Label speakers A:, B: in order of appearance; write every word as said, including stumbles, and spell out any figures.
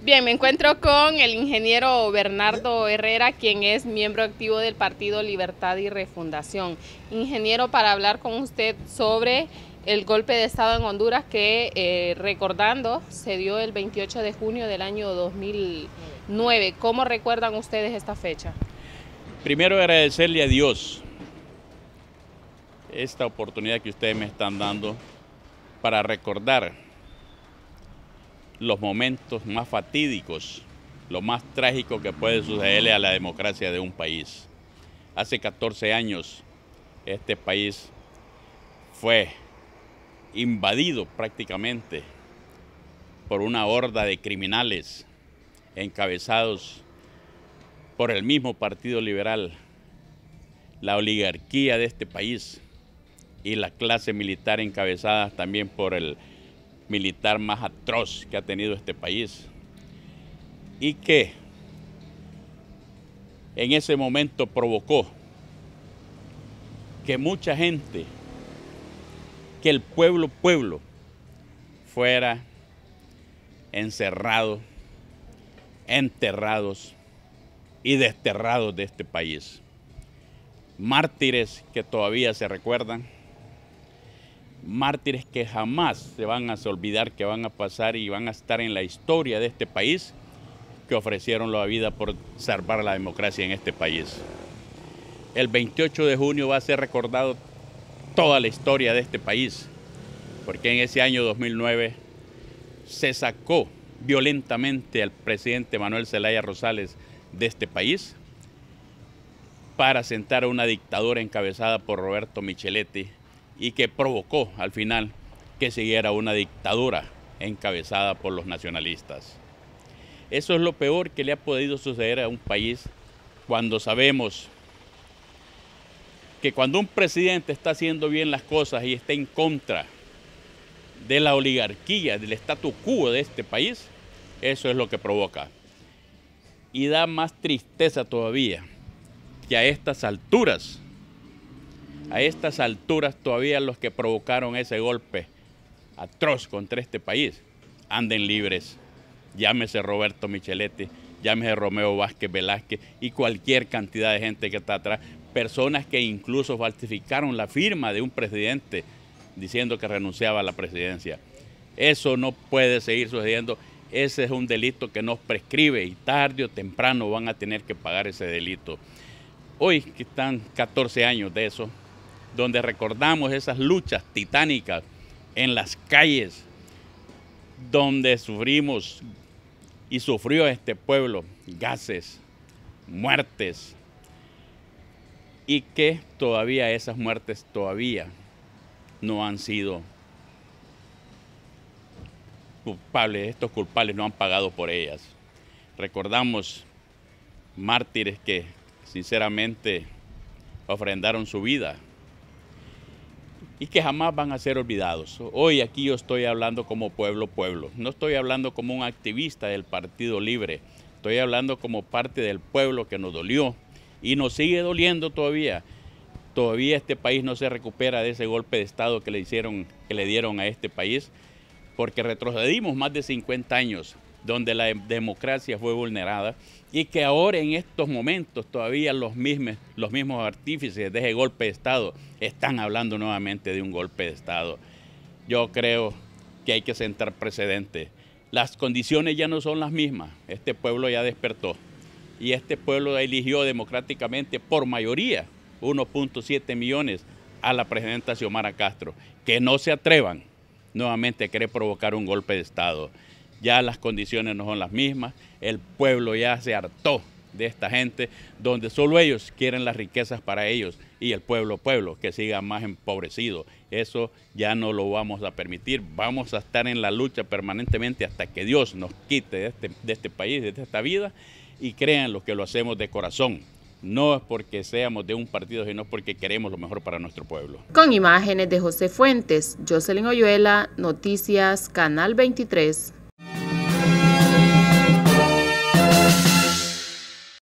A: Bien, me encuentro con el ingeniero Bernardo Herrera, quien es miembro activo del Partido Libertad y Refundación. Ingeniero, para hablar con usted sobre el golpe de Estado en Honduras que, eh, recordando, se dio el veintiocho de junio del año dos mil nueve. ¿Cómo recuerdan ustedes esta fecha?
B: Primero, agradecerle a Dios esta oportunidad que ustedes me están dando para recordar los momentos más fatídicos, lo más trágico que puede sucederle a la democracia de un país. Hace catorce años este país fue invadido prácticamente por una horda de criminales encabezados por el mismo Partido Liberal, la oligarquía de este país y la clase militar encabezada también por el militar más atroz que ha tenido este país, y que en ese momento provocó que mucha gente, que el pueblo pueblo fuera encerrado, enterrados y desterrados de este país. Mártires que todavía se recuerdan, mártires que jamás se van a olvidar, que van a pasar y van a estar en la historia de este país, que ofrecieron la vida por salvar la democracia en este país. El veintiocho de junio va a ser recordado toda la historia de este país, porque en ese año dos mil nueve se sacó violentamente al presidente Manuel Zelaya Rosales de este país para sentar a una dictadura encabezada por Roberto Micheletti, y que provocó al final que siguiera una dictadura encabezada por los nacionalistas. Eso es lo peor que le ha podido suceder a un país, cuando sabemos que cuando un presidente está haciendo bien las cosas y está en contra de la oligarquía, del statu quo de este país, eso es lo que provoca. Y da más tristeza todavía que a estas alturas, a estas alturas todavía los que provocaron ese golpe atroz contra este país anden libres. Llámese Roberto Micheletti, llámese Romeo Vázquez Velázquez y cualquier cantidad de gente que está atrás. Personas que incluso falsificaron la firma de un presidente diciendo que renunciaba a la presidencia. Eso no puede seguir sucediendo. Ese es un delito que nos prescribe y tarde o temprano van a tener que pagar ese delito. Hoy que están catorce años de eso, donde recordamos esas luchas titánicas en las calles, donde sufrimos y sufrió este pueblo gases, muertes, y que todavía esas muertes todavía no han sido culpables, estos culpables no han pagado por ellas. Recordamos mártires que sinceramente ofrendaron su vida y que jamás van a ser olvidados. Hoy aquí yo estoy hablando como pueblo pueblo, no estoy hablando como un activista del Partido Libre, estoy hablando como parte del pueblo que nos dolió y nos sigue doliendo todavía. Todavía este país no se recupera de ese golpe de Estado que le hicieron, que le dieron a este país, porque retrocedimos más de cincuenta años donde la democracia fue vulnerada, y que ahora en estos momentos todavía los mismos, los mismos artífices de ese golpe de Estado están hablando nuevamente de un golpe de Estado. Yo creo que hay que sentar precedentes. Las condiciones ya no son las mismas. Este pueblo ya despertó y este pueblo eligió democráticamente por mayoría uno punto siete millones a la presidenta Xiomara Castro. Que no se atrevan nuevamente a querer provocar un golpe de Estado. Ya las condiciones no son las mismas, el pueblo ya se hartó de esta gente, donde solo ellos quieren las riquezas para ellos y el pueblo, pueblo, que siga más empobrecido. Eso ya no lo vamos a permitir, vamos a estar en la lucha permanentemente hasta que Dios nos quite de este, de este país, de esta vida, y créanlo que lo hacemos de corazón. No es porque seamos de un partido, sino porque queremos lo mejor para nuestro pueblo.
A: Con imágenes de José Fuentes, Jocelyn Oyuela, Noticias, Canal veintitrés.